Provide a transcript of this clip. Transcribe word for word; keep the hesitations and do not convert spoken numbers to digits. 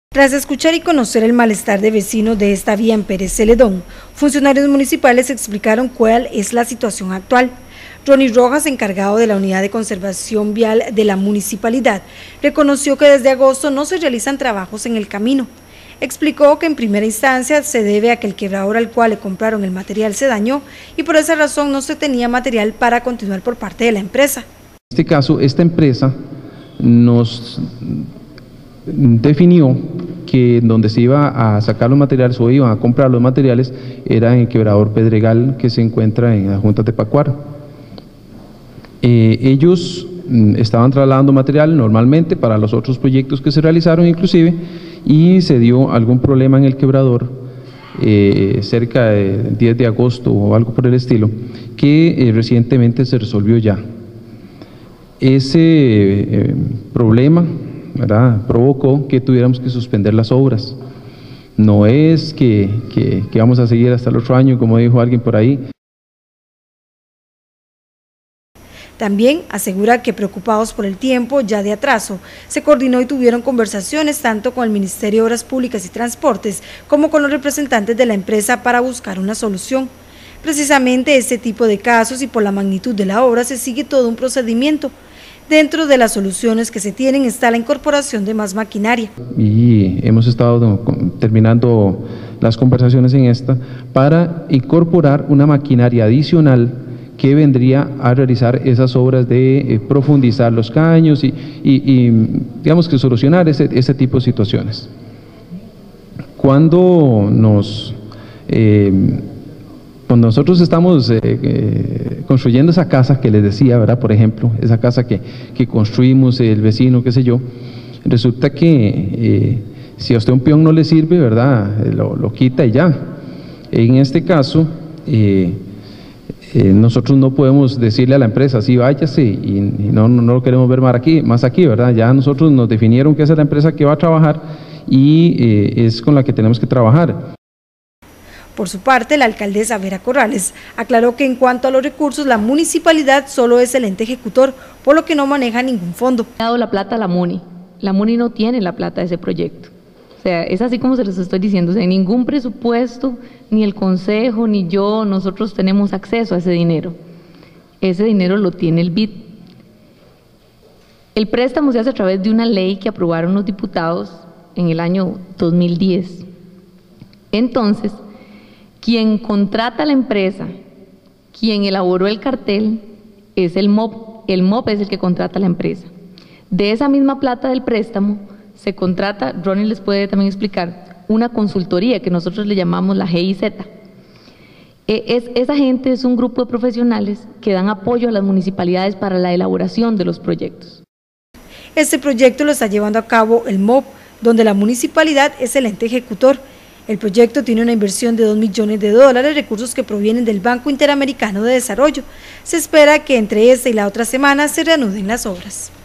Tras escuchar y conocer el malestar de vecinos de esta vía en Pérez Celedón, funcionarios municipales explicaron cuál es la situación actual. Ronnie Rojas, encargado de la Unidad de Conservación Vial de la municipalidad, reconoció que desde agosto no se realizan trabajos en el camino. Explicó que en primera instancia se debe a que el quebrador al cual le compraron el material se dañó y por esa razón no se tenía material para continuar por parte de la empresa. En este caso, esta empresa nos definió que donde se iba a sacar los materiales o iban a comprar los materiales era en el quebrador Pedregal que se encuentra en la Junta de Pacuaro. Eh, ellos estaban trasladando material normalmente para los otros proyectos que se realizaron inclusive y se dio algún problema en el quebrador eh, cerca del diez de agosto o algo por el estilo que eh, recientemente se resolvió ya. Ese eh, problema ¿verdad? provocó que tuviéramos que suspender las obras. No es que, que, que vamos a seguir hasta el otro año, como dijo alguien por ahí. También asegura que preocupados por el tiempo ya de atraso, se coordinó y tuvieron conversaciones tanto con el Ministerio de Obras Públicas y Transportes como con los representantes de la empresa para buscar una solución. Precisamente este tipo de casos y por la magnitud de la obra se sigue todo un procedimiento. Dentro de las soluciones que se tienen está la incorporación de más maquinaria. Y hemos estado terminando las conversaciones en esta para incorporar una maquinaria adicional que vendría a realizar esas obras de eh, profundizar los caños y, y, y digamos que solucionar ese, ese tipo de situaciones. Cuando nos... Eh, Cuando nosotros estamos eh, eh, construyendo esa casa que les decía, ¿verdad? Por ejemplo, esa casa que, que construimos, el vecino, qué sé yo, resulta que eh, si a usted un peón no le sirve, ¿verdad? Lo, lo quita y ya. En este caso, eh, eh, nosotros no podemos decirle a la empresa, sí, váyase y, y no, no, no lo queremos ver más aquí, más aquí, ¿verdad? Ya nosotros nos definieron que esa es la empresa que va a trabajar y eh, es con la que tenemos que trabajar. Por su parte, la alcaldesa Vera Corrales aclaró que en cuanto a los recursos, la municipalidad solo es el ente ejecutor, por lo que no maneja ningún fondo. Ha dado la plata a la MUNI, la MUNI no tiene la plata de ese proyecto. O sea, es así como se les estoy diciendo, o sea, ningún presupuesto, ni el consejo, ni yo, nosotros tenemos acceso a ese dinero. Ese dinero lo tiene el B I D. El préstamo se hace a través de una ley que aprobaron los diputados en el año dos mil diez. Entonces, quien contrata a la empresa, quien elaboró el cartel, es el M O P. El M O P es el que contrata a la empresa. De esa misma plata del préstamo se contrata, Ronnie les puede también explicar, una consultoría que nosotros le llamamos la G I Z. Es, esa gente es un grupo de profesionales que dan apoyo a las municipalidades para la elaboración de los proyectos. Este proyecto lo está llevando a cabo el M O P, donde la municipalidad es el ente ejecutor. El proyecto tiene una inversión de dos millones de dólares, recursos que provienen del Banco Interamericano de Desarrollo. Se espera que entre esta y la otra semana se reanuden las obras.